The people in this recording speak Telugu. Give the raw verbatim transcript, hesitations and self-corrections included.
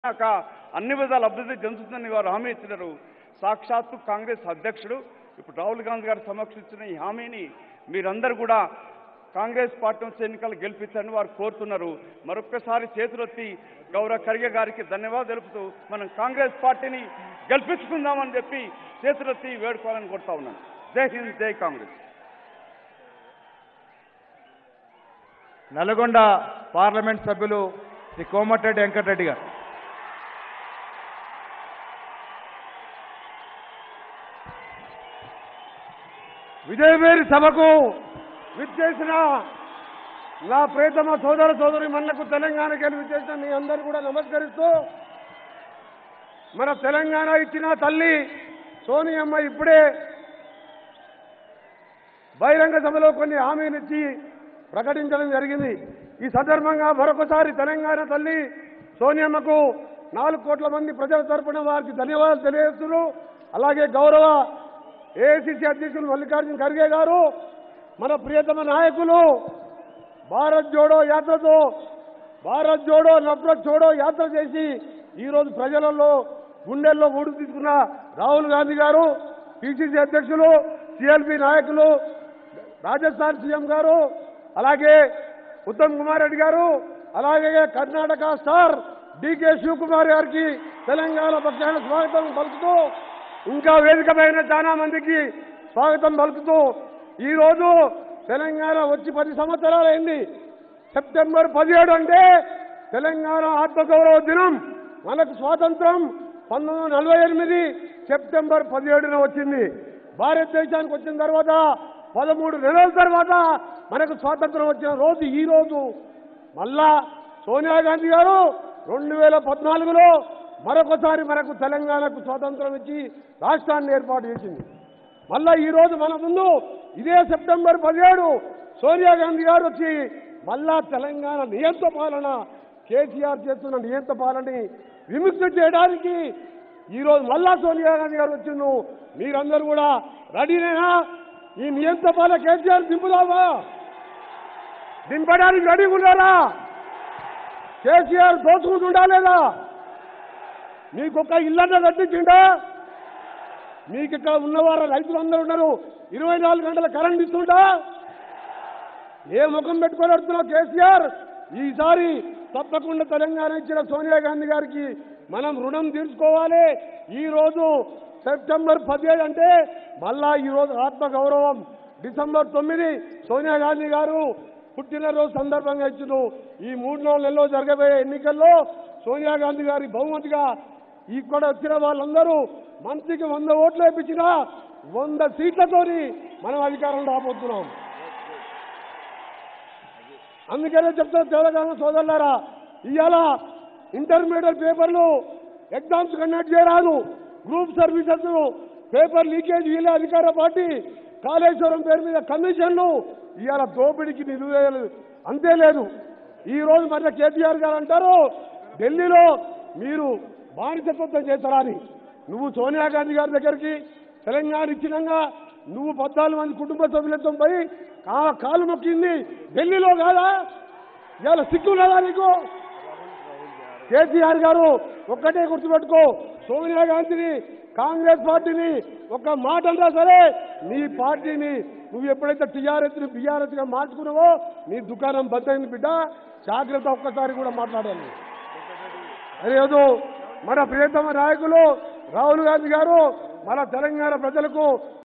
తెలంగాణ అన్ని విధాల అభివృద్ధి చెందుతుందని వారు హామీ ఇచ్చినారు. సాక్షాత్తు కాంగ్రెస్ అధ్యక్షుడు ఇప్పుడు రాహుల్ గాంధీ గారు సమక్షించిన ఈ హామీని మీరందరూ కూడా కాంగ్రెస్ పార్టీ నుంచి ఎన్నికలు గెలిపించాలని వారు కోరుతున్నారు. మరొక్కసారి చేతులెత్తి గౌరవ ఖర్గే గారికి ధన్యవాదాలు తెలుపుతూ మనం కాంగ్రెస్ పార్టీని గెలిపించుకుందామని చెప్పి చేతులెత్తి వేడుకోవాలని కోరుతా ఉన్నాను. జై హింద్, జై కాంగ్రెస్. నల్గొండ పార్లమెంట్ సభ్యులు శ్రీ కోమటిరెడ్డి వెంకటరెడ్డి గారు. విజయవేరి సభకు విచ్చేసిన నా ప్రియతమ సోదర సోదరి మన్నకు తెలంగాణకి వెళ్ళి విచ్చేసిన మీ అందరూ కూడా నమస్కరిస్తూ, మన తెలంగాణ ఇచ్చిన తల్లి సోనియమ్మ ఇప్పుడే బహిరంగ సభలో కొన్ని హామీనిచ్చి ప్రకటించడం జరిగింది. ఈ సందర్భంగా మరొకసారి తెలంగాణ తల్లి సోనియమ్మకు నాలుగు కోట్ల మంది ప్రజల తరపున వారికి ధన్యవాదాలు తెలియజేస్తున్నారు. అలాగే గౌరవ ఏఐసిసి అధ్యక్షులు మల్లికార్జున ఖర్గే గారు, మన ప్రియతమ నాయకులు భారత్ జోడో యాత్రతో భారత్ జోడో నఫరత్ జోడో యాత్ర చేసి ఈరోజు ప్రజలలో గుండెల్లో ఊడు తీసుకున్న రాహుల్ గాంధీ గారు, పిసిసి అధ్యక్షులు సిఎల్పి నాయకులు రాజస్థాన్ సీఎం గారు, అలాగే ఉత్తమ్ కుమార్ రెడ్డి గారు, అలాగే కర్ణాటక స్టార్ డికే శివకుమార్ గారికి తెలంగాణ పక్షాన స్వాగతం పలుకుతూ, ఇంకా వేదికమైన చాలా మందికి స్వాగతం పలుకుతూ, ఈరోజు తెలంగాణ వచ్చి పది సంవత్సరాలైంది. సెప్టెంబర్ పదిహేడు అంటే తెలంగాణ ఆత్మగౌరవ దినం. మనకు స్వాతంత్రం పంతొమ్మిది వందల నలభై ఎనిమిది సెప్టెంబర్ పదిహేడున వచ్చింది. భారతదేశానికి వచ్చిన తర్వాత పదమూడు నెలల తర్వాత మనకు స్వాతంత్రం వచ్చిన రోజు ఈ రోజు. మళ్ళా సోనియా గాంధీ గారు రెండు వేల పద్నాలుగులో మరొకసారి మనకు తెలంగాణకు స్వాతంత్రం ఇచ్చి రాష్ట్రాన్ని ఏర్పాటు చేసింది. మళ్ళా ఈ రోజు మన ముందు ఇదే సెప్టెంబర్ పదిహేడు సోనియా గాంధీ గారు వచ్చి మళ్ళా తెలంగాణ నియంత్ర పాలన, కేసీఆర్ చేస్తున్న నియంత్ర పాలనని విముక్తి చేయడానికి ఈరోజు మళ్ళా సోనియా గాంధీ గారు వచ్చిండు. మీరందరూ కూడా రెడీనేనా? ఈ నియంత్ర పాలన కేసీఆర్ దింపుదామా? దింపడానికి రెడీగా ఉన్నారా? కేసీఆర్ దోచుకుంటుండా లేదా? మీకొక ఇల్లన్న కట్టించిండా? మీకు ఇక్కడ ఉన్నవారు రైతులందరూ ఉన్నారు, ఇరవై నాలుగు గంటల కరెంట్ ఇస్తుంటా? ఏ ముఖం పెట్టుకొని వస్తున్నావు కేసీఆర్? ఈసారి తప్పకుండా తెలంగాణ ఇచ్చిన సోనియా గాంధీ గారికి మనం రుణం తీర్చుకోవాలి. ఈ రోజు సెప్టెంబర్ పదిహేడు అంటే మళ్ళా ఈరోజు ఆత్మగౌరవం. డిసెంబర్ తొమ్మిది సోనియా గాంధీ గారు పుట్టినరోజు సందర్భంగా ఇచ్చిన ఈ మూడు నాలుగు నెలల్లో జరగబోయే ఎన్నికల్లో సోనియా గాంధీ గారి బహుమతిగా ఇక్కడ వచ్చిన వాళ్ళందరూ మంత్రికి వంద ఓట్లు వేయించిన వంద సీట్లతోని మనం అధికారం రాబోతున్నాం. అందుకనే చెప్తాను తెలంగాణ సోదరులారా, ఇవాళ ఇంటర్మీడియట్ పేపర్లు ఎగ్జామ్స్ కండక్ట్ చేయరాదు. గ్రూప్ సర్వీసెస్ పేపర్ లీకేజ్ వీళ్ళే అధికార పార్టీ. కాళేశ్వరం పేరు మీద కమిషన్లు ఇవాళ దోపిడికి నిలువేలు అంతే లేదు. ఈ రోజు మరి కేటీఆర్ గారు అంటారు ఢిల్లీలో మీరు బానిసత్వం చేస్తారా అని. నువ్వు సోనియా గాంధీ గారి దగ్గరికి తెలంగాణ ఇచ్చినాక నువ్వు పద్నాలుగు మంది కుటుంబ సభ్యులతో పోయి కాలు మొక్కింది ఢిల్లీలో కాదా? ఇవాళ సిగ్గు లేదా నీకు? కేసీఆర్ గారు ఒక్కటే గుర్తుపెట్టుకో, సోనియా గాంధీని కాంగ్రెస్ పార్టీని ఒక మాట అంటా సరే నీ పార్టీని నువ్వు ఎప్పుడైతే టీఆర్ఎస్ ని బీఆర్ఎస్ గా మార్చుకున్నావో నీ దుకాణం బద్దయింది బిడ్డ, జాగ్రత్త. ఒక్కసారి కూడా మాట్లాడాలి. అదేదో మన ప్రియతమ నాయకులు రాహుల్ గాంధీ గారు మన తెలంగాణ ప్రజలకు